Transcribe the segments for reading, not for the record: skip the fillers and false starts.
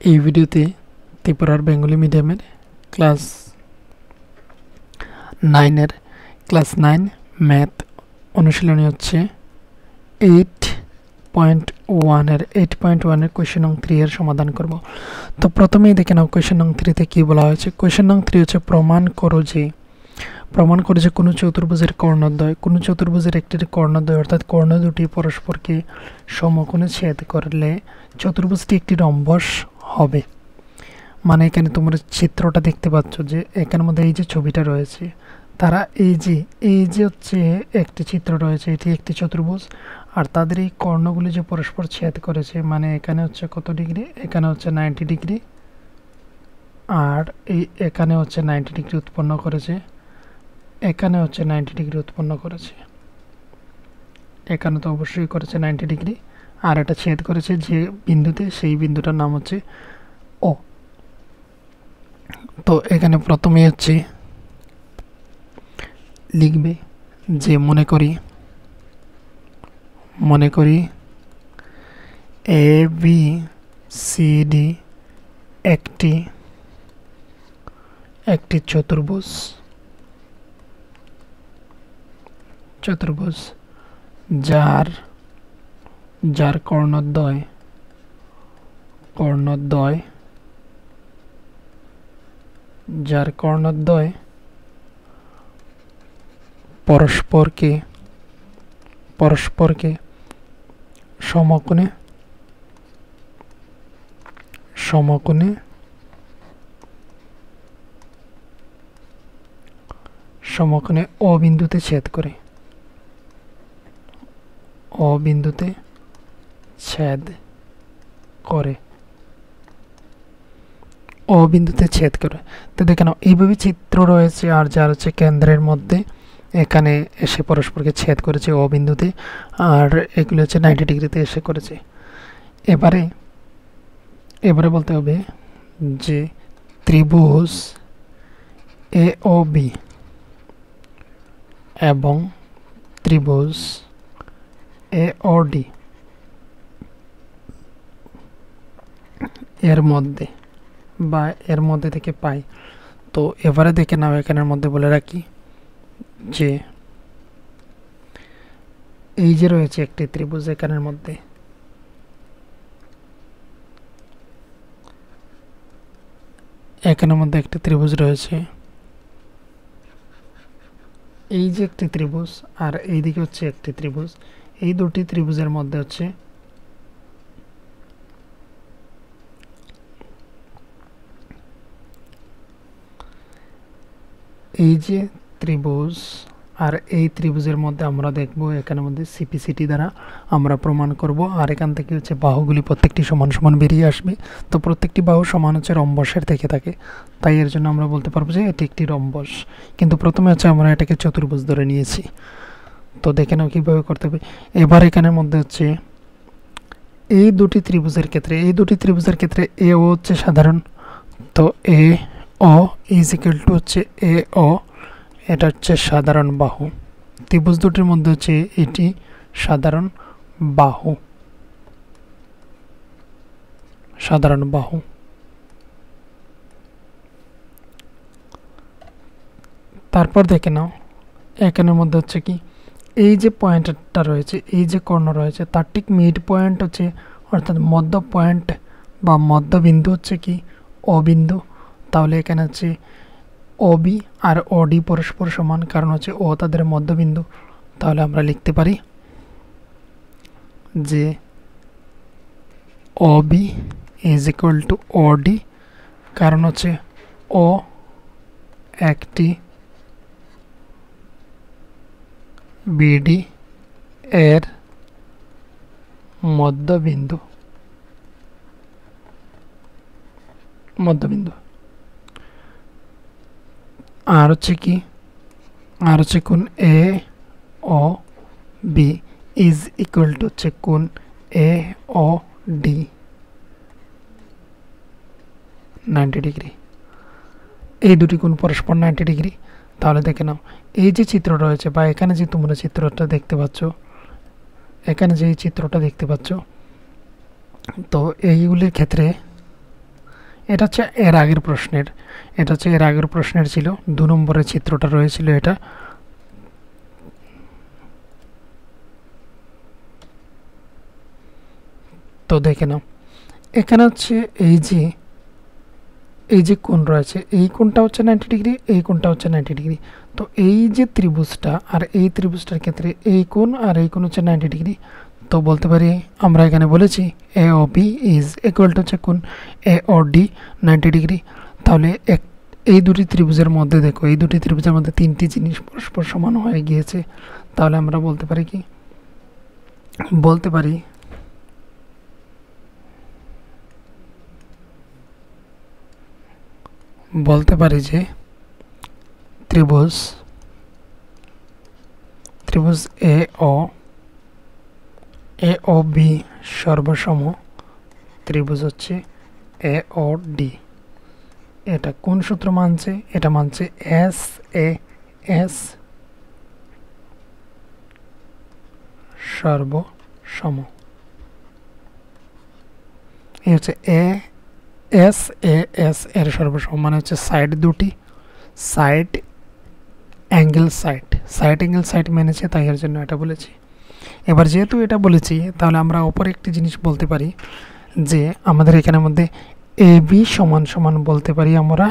এই ভিডিওতে ত্রিপুরার বেঙ্গলি মিডিয়ামের ক্লাস 9 ম্যাথ অনুশীলনী হচ্ছে 8.1 এর কোয়েশ্চেন নং 3 এর সমাধান করব। তো প্রথমেই দেখে নাও কোয়েশ্চেন নং 3 তে কি বলা হয়েছে। কোয়েশ্চেন নং 3 হচ্ছে প্রমাণ করো যে কোনো চতুর্ভুজের কর্ণদ্বয়, কোনো চতুর্ভুজের একটি কর্ণদ্বয় অর্থাৎ কর্ণ দুটি পরস্পরকে সমকোণে ছেদ করলে চতুর্ভুজটি একটি রম্বস হবে। মানে এখানে তোমরা চিত্রটা দেখতে পাচ্ছ যে এখানের মধ্যে এই যে ছবিটা রয়েছে, তারা এই যে হচ্ছে একটি চিত্র রয়েছে, এটি একটি চতুর্ভুজ, আর তাদের এই কর্ণগুলি যে পরস্পর ছেদ করেছে, মানে এখানে হচ্ছে কত ডিগ্রি, এখানে হচ্ছে 90 ডিগ্রি, আর এখানে হচ্ছে 90 ডিগ্রি উৎপন্ন করেছে, এখানে হচ্ছে 90 ডিগ্রি উৎপন্ন করেছে, এখানে তো অবশ্যই করেছে 90 ডিগ্রি, আর এটা ছেদ করেছে যে বিন্দুতে, সেই বিন্দুটার নাম হচ্ছে ও। তো এখানে প্রথমে হচ্ছে লিখবে যে মনে করি এ বি সি ডি একটি চতুর্ভুজ যার কর্ণদ্বয় পরস্পরকে সমকোণে ও বিন্দুতে ছেদ করে, তো দেখে নাও এইভাবে চিত্র রয়েছে, আর যার হচ্ছে কেন্দ্রের মধ্যে এখানে এসে পরস্পরকে ছেদ করেছে ও বিন্দুতে, আর এগুলো হচ্ছে 90 ডিগ্রিতে এসে করেছে। এবারে বলতে হবে যে ত্রিভুজ এ ও বি এবং ত্রিভুজ এ ও ডি এর মধ্যে থেকে পাই। তো এবারে দেখে নাও, এখানের মধ্যে বলে রাখি যে এই যে রয়েছে একটি ত্রিভুজ, এখানের মধ্যে একটি ত্রিভুজ রয়েছে, এই যে একটি ত্রিভুজ, আর এইদিকে হচ্ছে একটি ত্রিভুজ। এই দুটি ত্রিভুজের মধ্যে হচ্ছে এই যে ত্রিভুজ, আর এই ত্রিভুজের মধ্যে আমরা দেখব এখানের মধ্যে সিপিসিটি দ্বারা আমরা প্রমাণ করব, আর এখান থেকে হচ্ছে বাহুগুলি প্রত্যেকটি সমান সমান বেরিয়ে আসবে। তো প্রত্যেকটি বাহু সমান হচ্ছে রম্বসের থেকে থাকে, তাই এর জন্য আমরা বলতে পারবো যে এটি একটি রম্বস। কিন্তু প্রথমে হচ্ছে আমরা এটাকে চতুর্ভুজ ধরে নিয়েছি। তো দেখে নাও কীভাবে করতে হবে। এবার এখানের মধ্যে হচ্ছে এই দুটি ত্রিভুজের ক্ষেত্রে এ ও হচ্ছে সাধারণ, তো A O is equal to হচ্ছে এ ও, এটা হচ্ছে সাধারণ বাহু। ত্রিভুজ দুটির মধ্যে হচ্ছে এটি সাধারণ বাহু। তারপর দেখে নাও এখানের মধ্যে হচ্ছে কি, এই যে পয়েন্টটা রয়েছে, এই যে কর্ণ রয়েছে, তার ঠিক মিড পয়েন্ট হচ্ছে, অর্থাৎ মধ্য পয়েন্ট বা মধ্যবিন্দু হচ্ছে কি ও বিন্দু। তাহলে এখানে হচ্ছে ও বি আর ও ডি পরস্পর সমান, কারণ হচ্ছে ও তাদের মধ্যবিন্দু। তাহলে আমরা লিখতে পারি যে O B is equal to O D, কারণ হচ্ছে ও একটি বিডি এর মধ্যবিন্দু। আর হচ্ছে কোণ A O B is equal to হচ্ছে কোণ এ ও ডি 90 ডিগ্রি। এই দুটি কোণ পরস্পর 90 ডিগ্রি। তাহলে দেখে নাও এই যে চিত্র রয়েছে, বা এখানে যে তোমরা চিত্রটা দেখতে পাচ্ছ, তো এইগুলির ক্ষেত্রে এটা হচ্ছে এর আগের প্রশ্নের, এটা হচ্ছে এর আগের প্রশ্নের ছিল, 2 নম্বরের চিত্রটা রয়েছিল এটা। তো দেখে নাও, এখানে হচ্ছে এই যে কোণ রয়েছে, এই কোণটা হচ্ছে 90 ডিগ্রি, এই কোণটা হচ্ছে 90 ডিগ্রি। তো এই যে ত্রিভুজটা আর এই ত্রিভুজটার ক্ষেত্রে এই কোণ আর এই কোণ হচ্ছে 90 ডিগ্রি। তো বলতে পারি আমরা এখানে বলেছি A O B is equal to হচ্ছে কোণ এ ও ডি 90 ডিগ্রি। তাহলে এই দুটি ত্রিভুজের মধ্যে দেখো, এই দুটি ত্রিভুজের মধ্যে 3টি জিনিস পরস্পর সমান হয়ে গিয়েছে। তাহলে আমরা বলতে পারি কি, বলতে পারি যে ত্রিভুজ এ ও বি সর্বসম ত্রিভুজ হচ্ছে এ ও ডি। এটা কোন সূত্র মানছে? এটা মানছে এস সর্বসম। এই হচ্ছে এস এর সর্বসম মানে হচ্ছে সাইড দুটি, সাইড অ্যাঙ্গেল সাইড মেনেছে, তাই এর জন্য এটা বলেছি। এবার যেহেতু এটা বলেছি, তাহলে আমরা অপর একটি জিনিস বলতে পারি যে আমাদের এখানের মধ্যে এ বি সমান সমান বলতে পারি আমরা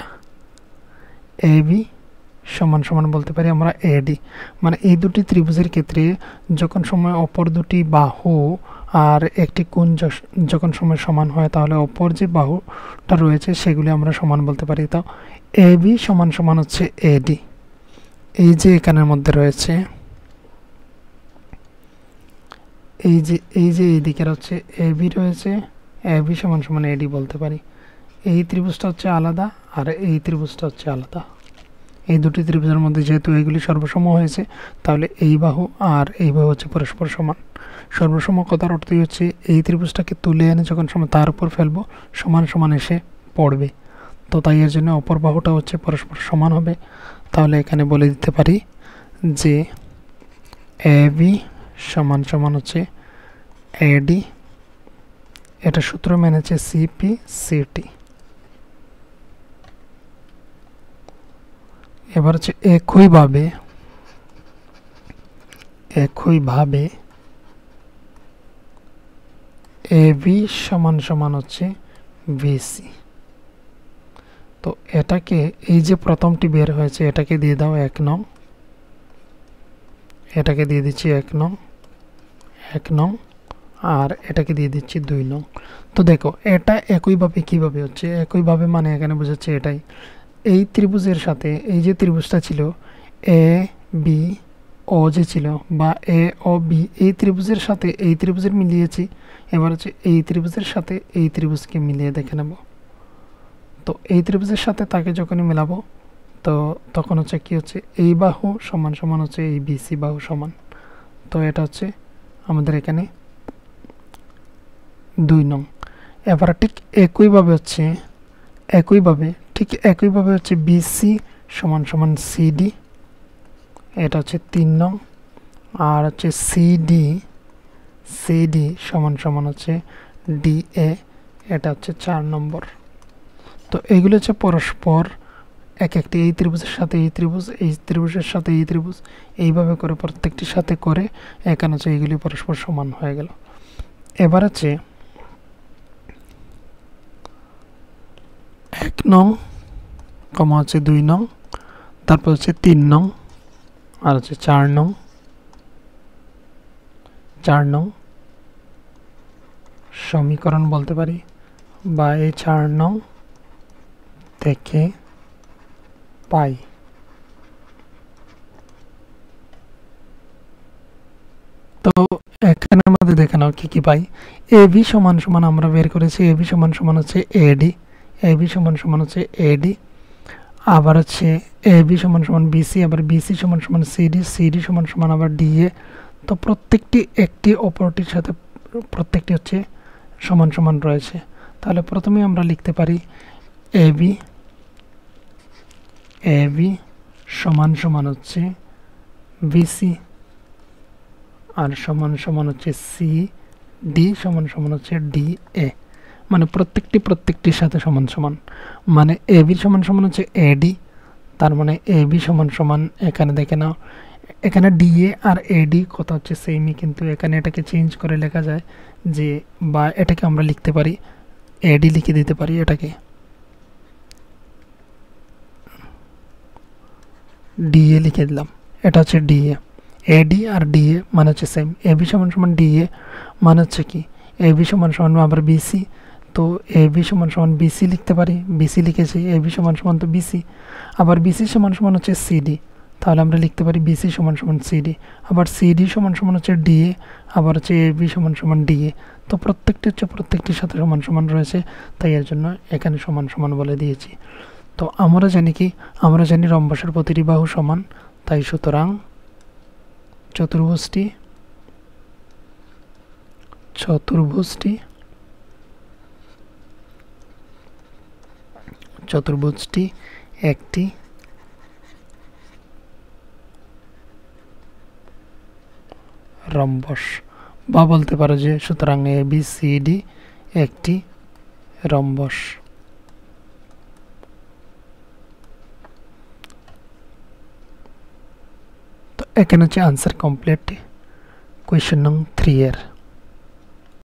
এডি। মানে এই দুটি ত্রিভুজের ক্ষেত্রে যখন সময় অপর দুটি বাহু আর একটি কোণ যখন সময় সমান হয়, তাহলে অপর যে বাহুটা রয়েছে সেগুলি আমরা সমান বলতে পারি। তো এ বি সমান সমান হচ্ছে এডি। এই যে এখানের মধ্যে রয়েছে, এই যে এই দিকের হচ্ছে এ বি রয়েছে, এ বি সমান সমান এডি বলতে পারি। এই ত্রিভুজটা হচ্ছে আলাদা আর এই ত্রিভুজটা হচ্ছে আলাদা। এই দুটি ত্রিভুজের মধ্যে যেহেতু এগুলি সর্বসম হয়েছে, তাহলে এই বাহু আর এই বাহু হচ্ছে পরস্পর সমান। সর্বসম কথার অর্থই হচ্ছে এই ত্রিভুজটাকে তুলে এনে যখন সময় তার উপর ফেলবো, সমান সমান এসে পড়বে। তো তাই এর জন্য অপর বাহুটা হচ্ছে পরস্পর সমান হবে। তাহলে এখানে বলে দিতে পারি যে এ বি সমান সমান হচ্ছে এডি। এটা সূত্র মেনেছে সিপি সিটি। এবার হচ্ছে একইভাবে এ বি সমান সমান হচ্ছে বিসি। তো এটাকে, এই যে প্রথমটি বের হয়েছে এটাকে দিয়ে দাও 1 নং, এটাকে দিয়ে দিচ্ছি 1 নং, আর এটাকে দিয়ে দিচ্ছি 2 নং। তো দেখো এটা একইভাবে কিভাবে হচ্ছে, একইভাবে মানে এখানে বোঝাচ্ছে এটাই, এই ত্রিভুজের সাথে এই যে ত্রিভুজটা ছিল এ বি ও যে ছিল, বা এ ও বি, এই ত্রিভুজের সাথে এই ত্রিভুজের মিলিয়েছি। এবার হচ্ছে এই ত্রিভুজের সাথে এই ত্রিভুজকে মিলিয়ে দেখে নেব। তো এই ত্রিভুজের সাথে তাকে যখনই মেলাবো, তো তখন হচ্ছে কি হচ্ছে, এই বাহু সমান সমান হচ্ছে এই বিসি বাহু সমান। তো এটা হচ্ছে আমাদের এখানে 2 নং। এবার ঠিক একইভাবে হচ্ছে বিসি সমান সমান সিডি, এটা হচ্ছে 3 নং। আর হচ্ছে সিডি সমান সমান হচ্ছে ডিএ, এটা হচ্ছে 4 নম্বর। তো এইগুলো হচ্ছে পরস্পর একটি, এই ত্রিভুজের সাথে এই ত্রিভুজ, এই ত্রিভুজের সাথে এই ত্রিভুজ, এইভাবে করে প্রত্যেকটির সাথে করে এখানে হচ্ছে এইগুলি পরস্পর সমান হয়ে গেল। এবার হচ্ছে 1 নং কমা হচ্ছে 2 নং, তারপর হচ্ছে 3 নং, আর হচ্ছে 4 নং সমীকরণ বলতে পারি, বা এই 4 নং থেকে পাই। তো এখানে আমাদের দেখে নাও কি কি পাই। এ বি সমান সমান আমরা বের করেছি, এ বি সমান সমান হচ্ছে এডি, আবার হচ্ছে এ বি সমান সমান বিসি, আবার বিসি সমান সমান সিডি সমান সমান আবার ডিএ। তো প্রত্যেকটি একটি অপরটির সাথে প্রত্যেকটি হচ্ছে সমান সমান রয়েছে। তাহলে প্রথমে আমরা লিখতে পারি এ বি সমান সমান হচ্ছে বিসি, আর সমান সমান হচ্ছে সি ডি সমান সমান হচ্ছে ডিএ। মানে প্রত্যেকটির সাথে সমান সমান, মানে এ বি সমান সমান হচ্ছে এডি, তার মানে এ বি সমান সমান, এখানে দেখে নাও এখানে ডিএ আর এডি কথা হচ্ছে সেমই, কিন্তু এখানে এটাকে চেঞ্জ করে লেখা যায় যে, বা এটাকে আমরা লিখতে পারি এডি লিখে দিতে পারি, এটাকে ডিএ লিখে দিলাম, এটা হচ্ছে ডিএ। এডি আর ডিএ মানে হচ্ছে সেম, এ বি সমান সমান ডিএ মানে হচ্ছে কি এ বি সমান সমান আবার বিসি, তো এ বি সমান সমান বিসি লিখতে পারি, বিসি লিখেছি, এ বি সমান সমান তো বিসি, আবার বিসি সমান সমান হচ্ছে সিডি, তাহলে আমরা লিখতে পারি বিসি সমান সমান সিডি, আবার সিডি সমান সমান হচ্ছে ডিএ, আবার হচ্ছে এ বি সমান সমান ডিএ। তো প্রত্যেকটির সাথে সমান সমান রয়েছে, তাই এর জন্য এখানে সমান সমান বলে দিয়েছি। তো আমরা জানি কি, আমরা জানি রম্বসের প্রতিটি বাহু সমান, তাই সুতরাং চতুর্ভুজটি একটি রম্বস, বা বলতে পারো যে সুতরাং এ বি সি ডি একটি রম্বস। তো এখানে হচ্ছে আনসার কমপ্লিট কোয়েশ্চেন নং 3 এর।